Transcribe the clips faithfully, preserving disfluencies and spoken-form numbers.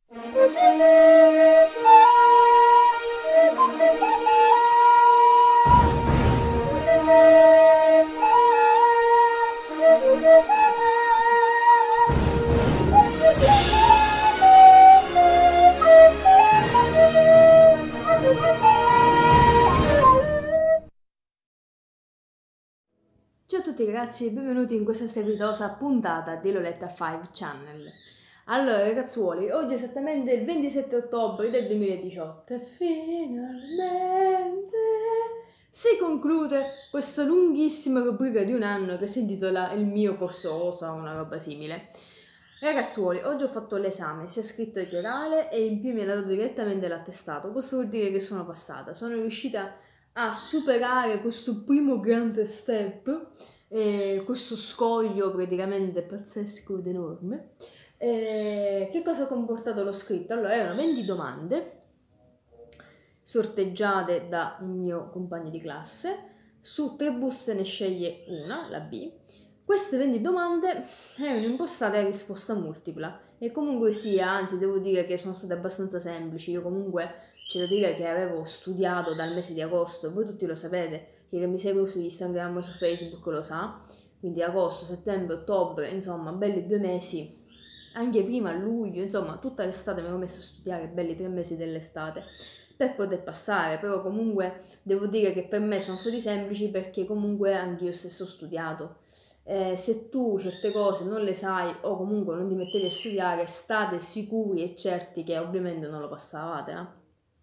Ciao a tutti ragazzi e benvenuti in questa strepitosa puntata di Loletta cinque Channel. Allora ragazzuoli, oggi è esattamente il ventisette ottobre del duemiladiciotto e finalmente si conclude questa lunghissima rubrica di un anno che si intitola Il mio corso O S A o una roba simile. Ragazzuoli, oggi ho fatto l'esame, sia scritto che orale, e in più mi ha dato direttamente l'attestato. Questo vuol dire che sono passata, sono riuscita a superare questo primo grande step, eh, questo scoglio praticamente pazzesco ed enorme. Eh, che cosa ha comportato lo scritto? Allora, erano venti domande sorteggiate da un mio compagno di classe. Su tre buste ne sceglie una, la B. Queste venti domande erano impostate a risposta multipla e comunque sia, anzi devo dire che sono state abbastanza semplici. Io comunque c'è da dire che avevo studiato dal mese di agosto e voi tutti lo sapete, chi mi segue su Instagram o su Facebook lo sa, quindi agosto, settembre, ottobre, insomma belli due mesi, anche prima a luglio, insomma tutta l'estate mi ero messa a studiare, belli tre mesi dell'estate per poter passare. Però comunque devo dire che per me sono stati semplici perché comunque anche io stesso ho studiato. Eh, se tu certe cose non le sai o comunque non ti mettevi a studiare, state sicuri e certi che ovviamente non lo passavate, eh?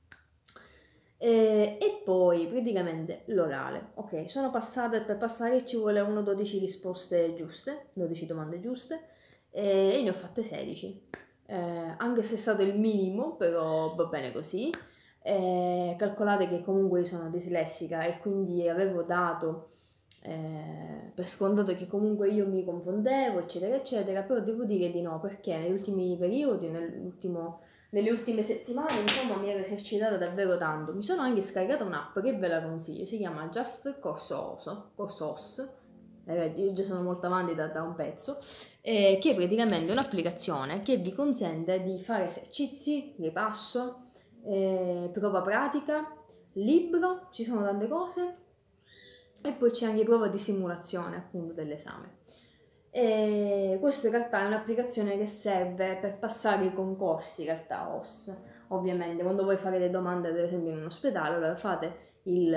Eh, e poi praticamente l'orale. Ok, sono passate, per passare ci volevano dodici risposte giuste, dodici domande giuste, e io ne ho fatte sedici. Eh, anche se è stato il minimo, però va bene così. Eh, calcolate che comunque io sono dislessica e quindi avevo dato eh, per scontato che comunque io mi confondevo, eccetera, eccetera, però devo dire di no, perché negli ultimi periodi, nell'ultimo nelle ultime settimane, insomma, mi ero esercitata davvero tanto. Mi sono anche scaricata un'app che ve la consiglio, si chiama Just Corsos, Corsos, eh, io già sono molto avanti da, da un pezzo, eh, che è praticamente un'applicazione che vi consente di fare esercizi, ripasso, eh, prova pratica, libro, ci sono tante cose, e poi c'è anche prova di simulazione appunto dell'esame. E questa in realtà è un'applicazione che serve per passare i concorsi in realtà O S. Ovviamente quando voi fate delle domande ad esempio in un ospedale, allora fate il,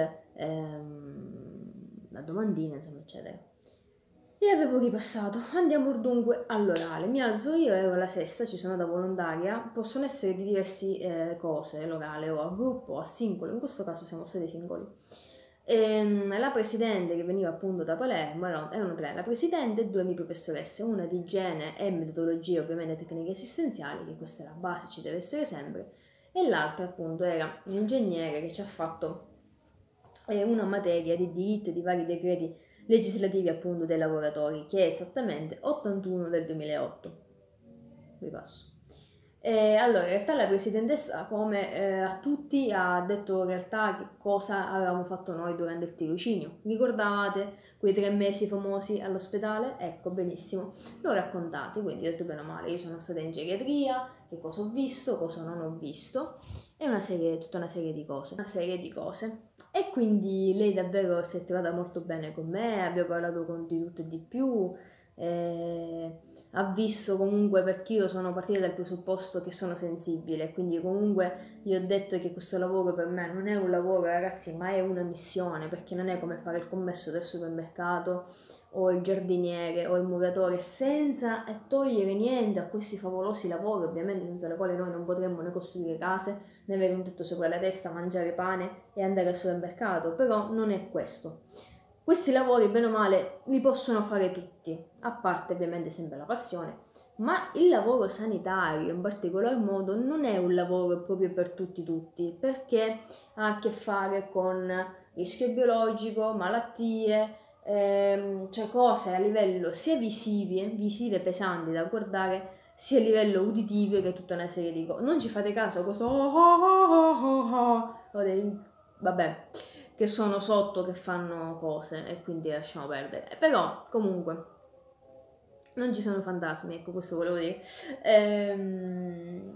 ehm, la domandina insomma eccetera. E avevo ripassato. Andiamo dunque all'orale. Mi alzo io, ero la sesta, ci sono da volontaria. Possono essere di diverse eh, cose l'orale, o a gruppo o a singolo. In questo caso siamo stati singoli. E la presidente, che veniva appunto da Palermo, erano, erano tre, la presidente e due mie professoresse, una di igiene e metodologie, ovviamente tecniche esistenziali, che questa è la base, ci deve essere sempre, e l'altra appunto era un ingegnere che ci ha fatto eh, una materia di diritto e di vari decreti legislativi appunto dei lavoratori, che è esattamente ottantuno del duemilaotto. Ripasso. E allora, in realtà la presidentessa, come eh, a tutti, ha detto in realtà che cosa avevamo fatto noi durante il tirocinio. Ricordavate quei tre mesi famosi all'ospedale? Ecco, benissimo, l'ho raccontato, quindi ho detto bene o male, io sono stata in geriatria, che cosa ho visto, cosa non ho visto, e una serie, tutta una serie di cose, una serie di cose. E quindi lei davvero si è trovata molto bene con me, abbiamo parlato con di tutto e di più, eh, ha visto comunque, perché io sono partita dal presupposto che sono sensibile, quindi comunque gli ho detto che questo lavoro per me non è un lavoro ragazzi, ma è una missione, perché non è come fare il commesso del supermercato o il giardiniere o il muratore, senza togliere niente a questi favolosi lavori, ovviamente senza le quali noi non potremmo né costruire case, né avere un tetto sopra la testa, mangiare pane e andare al supermercato, però non è questo. Questi lavori, bene o male, li possono fare tutti, a parte ovviamente sempre la passione, ma il lavoro sanitario in particolar modo non è un lavoro proprio per tutti tutti, perché ha a che fare con rischio biologico, malattie, ehm, cioè cose a livello sia visive, visive pesanti da guardare, sia a livello uditivo che tutta una serie di cose. Non ci fate caso a questo oh oh oh oh oh oh, vabbè, che sono sotto che fanno cose e quindi lasciamo perdere. Però comunque non ci sono fantasmi, ecco questo volevo dire. Ehm,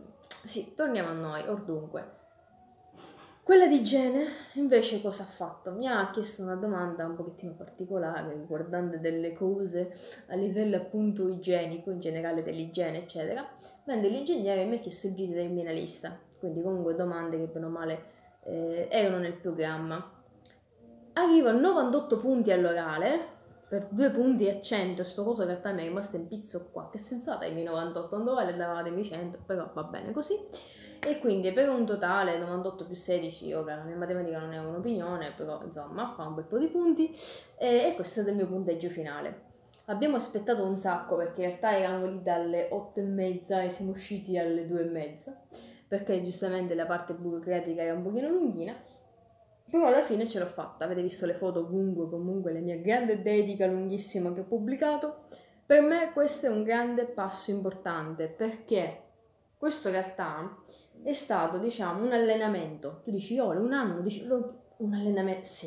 sì, torniamo a noi, or dunque. Quella di igiene invece cosa ha fatto? Mi ha chiesto una domanda un pochettino particolare riguardante delle cose a livello appunto igienico, in generale dell'igiene eccetera, mentre l'ingegnere mi ha chiesto il video del mineralista, quindi comunque domande che bene o male eh, erano nel programma. Arrivo a novantotto punti all'orale, per due punti a cento, sto coso in realtà mi è rimasto in pizzo qua, che senso ha darmi novantotto, non dovete davatemi cento, però va bene così. E quindi per un totale novantotto più sedici, ora la mia matematica non è un'opinione, però insomma fa un bel po' di punti, e, e questo è stato il mio punteggio finale. Abbiamo aspettato un sacco perché in realtà eravamo lì dalle otto e mezza e siamo usciti alle due e mezza, perché giustamente la parte burocratica era un pochino lunghina, però alla fine ce l'ho fatta. Avete visto le foto ovunque, comunque la mia grande dedica lunghissima che ho pubblicato. Per me questo è un grande passo importante, perché questo in realtà è stato, diciamo, un allenamento. Tu dici, oh, un anno, dici, un allenamento, sì,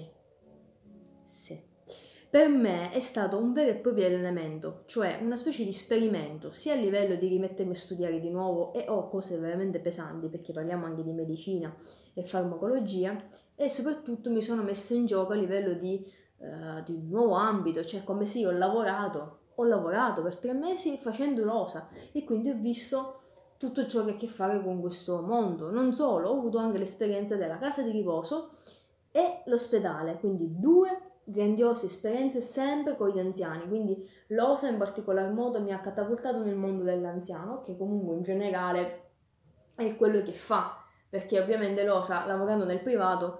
sì. Per me è stato un vero e proprio allenamento, cioè una specie di esperimento, sia a livello di rimettermi a studiare di nuovo e ho cose veramente pesanti, perché parliamo anche di medicina e farmacologia, e soprattutto mi sono messa in gioco a livello di, uh, di un nuovo ambito, cioè come se io ho lavorato, ho lavorato per tre mesi facendo l'osa e quindi ho visto tutto ciò che ha a che fare con questo mondo. Non solo, ho avuto anche l'esperienza della casa di riposo e l'ospedale, quindi due grandiose esperienze sempre con gli anziani, quindi l'osa in particolar modo mi ha catapultato nel mondo dell'anziano, che comunque in generale è quello che fa, perché ovviamente l'osa lavorando nel privato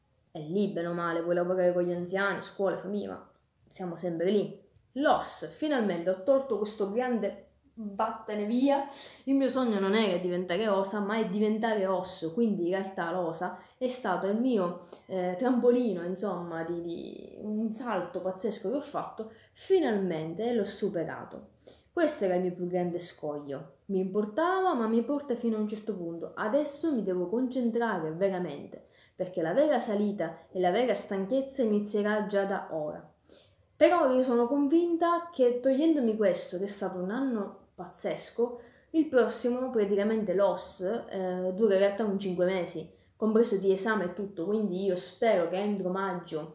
è lì bene o male, puoi lavorare con gli anziani, scuole, famiglia, ma siamo sempre lì. L'O S, finalmente ho tolto questo grande vattene via, il mio sogno non era diventare osa ma è diventare osso, quindi in realtà l'osa è stato il mio eh, trampolino, insomma, di, di un salto pazzesco che ho fatto finalmente e l'ho superato. Questo era il mio più grande scoglio, mi importava ma mi porta fino a un certo punto, adesso mi devo concentrare veramente perché la vera salita e la vera stanchezza inizierà già da ora. Però io sono convinta che togliendomi questo, che è stato un anno pazzesco, il prossimo, praticamente l'O S, eh, dura in realtà un cinque mesi, compreso di esame e tutto, quindi io spero che entro maggio,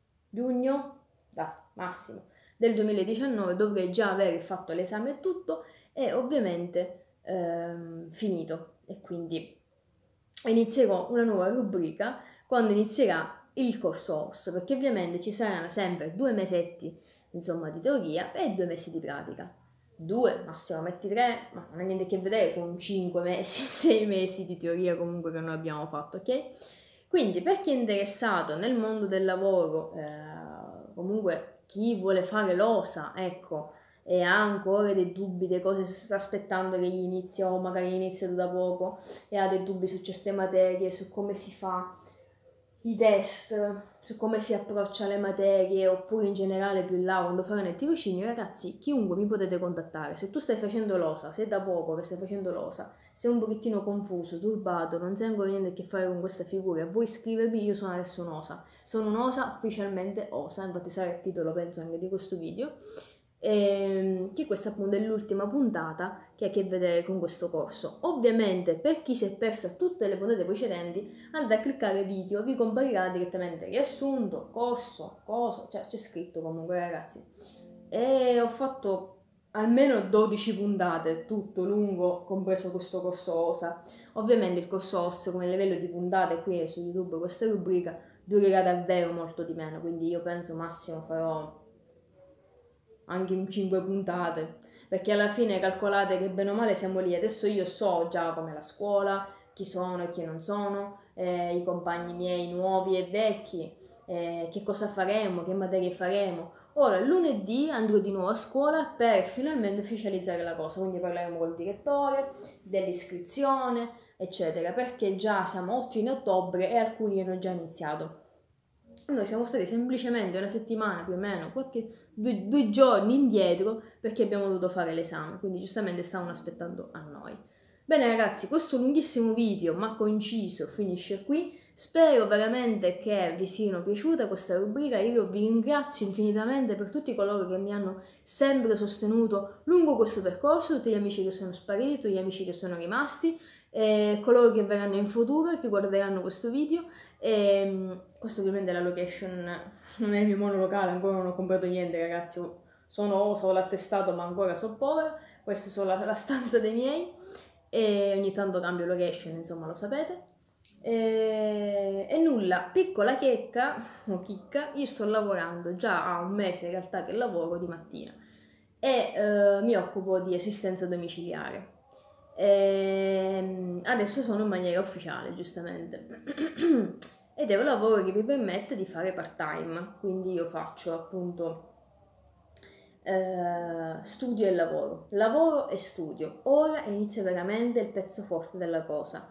giugno, da massimo, del duemiladiciannove dovrei già aver fatto l'esame e tutto e ovviamente ehm, finito. E quindi inizierò una nuova rubrica quando inizierà il corso O S, perché ovviamente ci saranno sempre due mesetti, insomma, di teoria e due mesi di pratica. Due, massimo metti tre, ma non ha niente a che vedere con cinque mesi, sei mesi di teoria comunque che noi abbiamo fatto, ok? Quindi per chi è interessato nel mondo del lavoro, eh, comunque chi vuole fare l'osa, ecco, e ha ancora dei dubbi, delle cose sta aspettando che gli inizi o magari è iniziato da poco e ha dei dubbi su certe materie, su come si fa i test, su come si approccia alle materie oppure in generale più in là quando faranno il tirocinio, ragazzi, chiunque mi potete contattare. Se tu stai facendo l'osa, se è da poco che stai facendo l'osa, sei un pochettino confuso, turbato, non sai ancora niente a che fare con questa figura, vuoi scrivermi, io sono adesso un'osa. Sono un'osa ufficialmente osa, infatti sarà il titolo penso anche di questo video. E che questa appunto è l'ultima puntata che ha a che vedere con questo corso. Ovviamente per chi si è persa tutte le puntate precedenti andate a cliccare video, vi comparirà direttamente riassunto, corso, cosa, cioè c'è scritto comunque ragazzi. E ho fatto almeno dodici puntate, tutto lungo, compreso questo corso osa. Ovviamente il corso O S come livello di puntate qui su YouTube, questa rubrica durerà davvero molto di meno, quindi io penso massimo farò anche in cinque puntate, perché alla fine calcolate che bene o male siamo lì, adesso io so già com'è la scuola, chi sono e chi non sono, eh, i compagni miei nuovi e vecchi, eh, che cosa faremo, che materie faremo. Ora lunedì andrò di nuovo a scuola per finalmente ufficializzare la cosa, quindi parleremo col direttore, dell'iscrizione, eccetera, perché già siamo a fine ottobre e alcuni hanno già iniziato. Noi siamo stati semplicemente una settimana più o meno, qualche, due, due giorni indietro perché abbiamo dovuto fare l'esame, quindi giustamente stavano aspettando a noi. Bene ragazzi, questo lunghissimo video ma conciso finisce qui, spero veramente che vi siano piaciute questa rubrica, io vi ringrazio infinitamente per tutti coloro che mi hanno sempre sostenuto lungo questo percorso, tutti gli amici che sono spariti, tutti gli amici che sono rimasti, e coloro che verranno in futuro e che guarderanno questo video. E questo ovviamente è la location, non è il mio monolocale, ancora non ho comprato niente ragazzi, sono Osa, ho l'attestato ma ancora sono povera. Questa è solo la, la stanza dei miei e ogni tanto cambio location, insomma lo sapete. E, e nulla, piccola checca o chicca, io sto lavorando già a un mese in realtà che lavoro di mattina e eh, mi occupo di assistenza domiciliare. E adesso sono in maniera ufficiale, giustamente. Ed è un lavoro che mi permette di fare part time, quindi io faccio appunto eh, studio e lavoro, lavoro e studio. Ora inizia veramente il pezzo forte della cosa.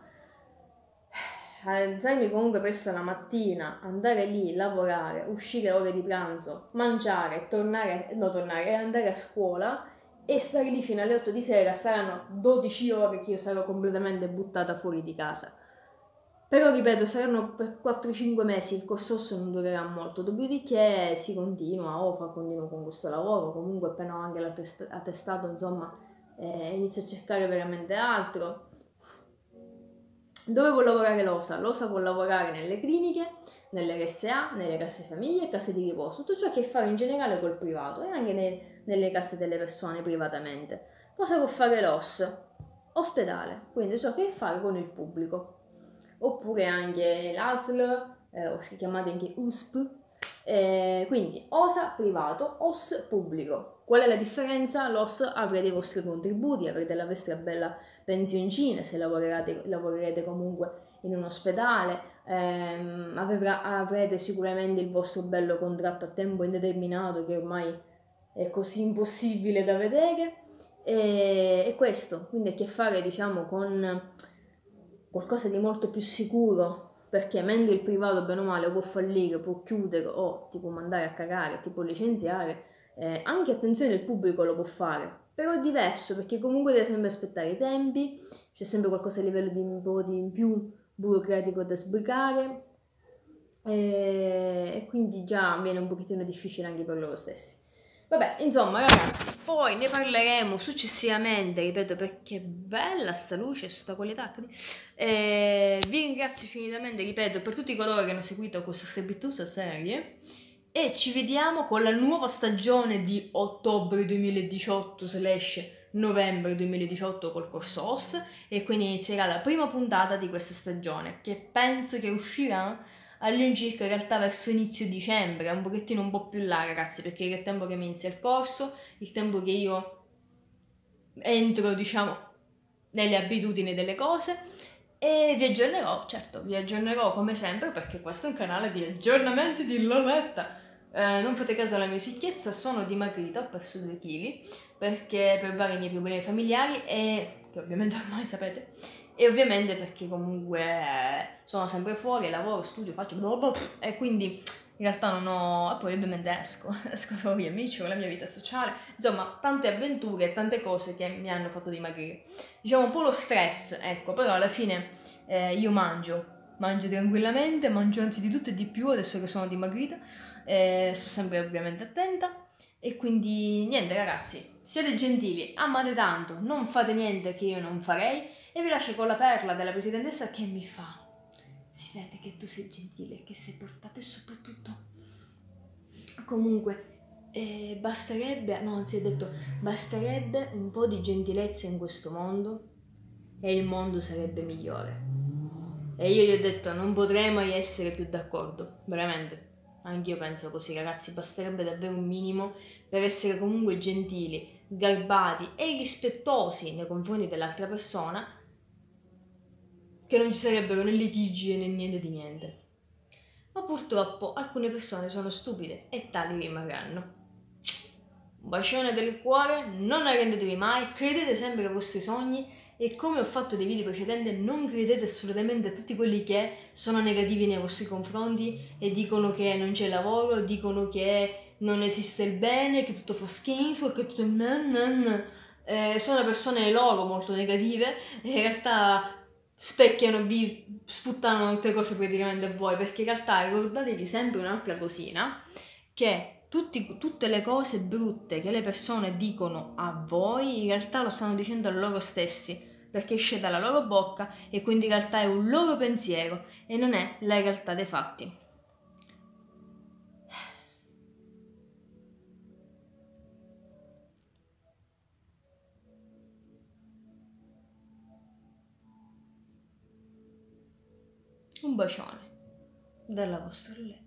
Alzarmi comunque presto la mattina, andare lì, lavorare, uscire ore di pranzo, mangiare, tornare, no tornare e andare a scuola e stare lì fino alle otto di sera, saranno dodici ore che io sarò completamente buttata fuori di casa. Però ripeto, saranno per quattro cinque mesi, il corso non durerà molto, dopodiché si continua, o fa continuo con questo lavoro, comunque appena ho anche l'attestato, insomma, eh, inizio a cercare veramente altro. Dove può lavorare l'O S A? L'O S A può lavorare nelle cliniche, nelle R S A, nelle casse famiglie e case di riposo, tutto ciò che fa in generale col privato e anche ne, nelle case delle persone privatamente. Cosa può fare l'O S? Ospedale, quindi ciò che fa con il pubblico. Oppure anche l'A S L, eh, o si chiamate anche U S P, eh, quindi O S A privato, O S pubblico. Qual è la differenza? L'O S avrete i vostri contributi, avrete la vostra bella pensioncina se lavorerete, lavorerete comunque in un ospedale, ehm, avrà, avrete sicuramente il vostro bello contratto a tempo indeterminato che ormai è così impossibile da vedere, e, e questo quindi ha a che fare diciamo con qualcosa di molto più sicuro, perché mentre il privato bene o male può fallire, può chiudere o ti può mandare a cagare, ti può licenziare, eh, anche attenzione il pubblico lo può fare, però è diverso perché comunque deve sempre aspettare i tempi, c'è sempre qualcosa a livello di un po' di in più burocratico da sbrigare e, e quindi già viene un pochettino difficile anche per loro stessi. Vabbè, insomma ragazzi, poi ne parleremo successivamente, ripeto, perché è bella sta luce, sta qualità. Eh, vi ringrazio infinitamente, ripeto, per tutti coloro che hanno seguito questa strepitosa serie e ci vediamo con la nuova stagione di ottobre duemiladiciotto slash novembre duemiladiciotto col corso O S e quindi inizierà la prima puntata di questa stagione che penso che uscirà all'incirca in realtà verso inizio dicembre, un pochettino un po' più là ragazzi, perché è il tempo che mi inizia il corso, il tempo che io entro diciamo nelle abitudini delle cose e vi aggiornerò, certo vi aggiornerò come sempre perché questo è un canale di aggiornamenti di Loletta. Eh, non fate caso alla mia sicchezza, sono dimagrita, ho perso due chili perché per vari miei problemi familiari e che ovviamente ormai sapete, e ovviamente perché comunque eh, sono sempre fuori, lavoro, studio, faccio blah, e quindi in realtà non ho, e poi ovviamente esco, esco con gli amici, con la mia vita sociale, insomma tante avventure e tante cose che mi hanno fatto dimagrire, diciamo un po' lo stress, ecco, però alla fine eh, io mangio, mangio tranquillamente, mangio anzi di tutto e di più adesso che sono dimagrita, eh, sto sempre ovviamente attenta e quindi niente ragazzi, siete gentili, amate tanto, non fate niente che io non farei e vi lascio con la perla della presidentessa che mi fa: si vede che tu sei gentile, che sei portata e soprattutto comunque eh, basterebbe, no anzi ho detto basterebbe un po' di gentilezza in questo mondo e il mondo sarebbe migliore. E io gli ho detto non potrei mai essere più d'accordo, veramente. Anch'io penso così ragazzi, basterebbe davvero un minimo per essere comunque gentili, garbati e rispettosi nei confronti dell'altra persona, che non ci sarebbero né litigi né niente di niente. Ma purtroppo alcune persone sono stupide e tali rimarranno. Un bacione del cuore, non arrendetevi mai, credete sempre ai vostri sogni e come ho fatto nei video precedenti non credete assolutamente a tutti quelli che sono negativi nei vostri confronti e dicono che non c'è lavoro, dicono che non esiste il bene, che tutto fa schifo, che tutto è nan nan. Eh, sono persone loro molto negative e in realtà specchiano, vi sputtano tutte cose praticamente a voi, perché in realtà ricordatevi sempre un'altra cosina, che tutti, tutte le cose brutte che le persone dicono a voi in realtà lo stanno dicendo a loro stessi, perché esce dalla loro bocca e quindi in realtà è un loro pensiero e non è la realtà dei fatti. Un bacione dalla vostra Lulette.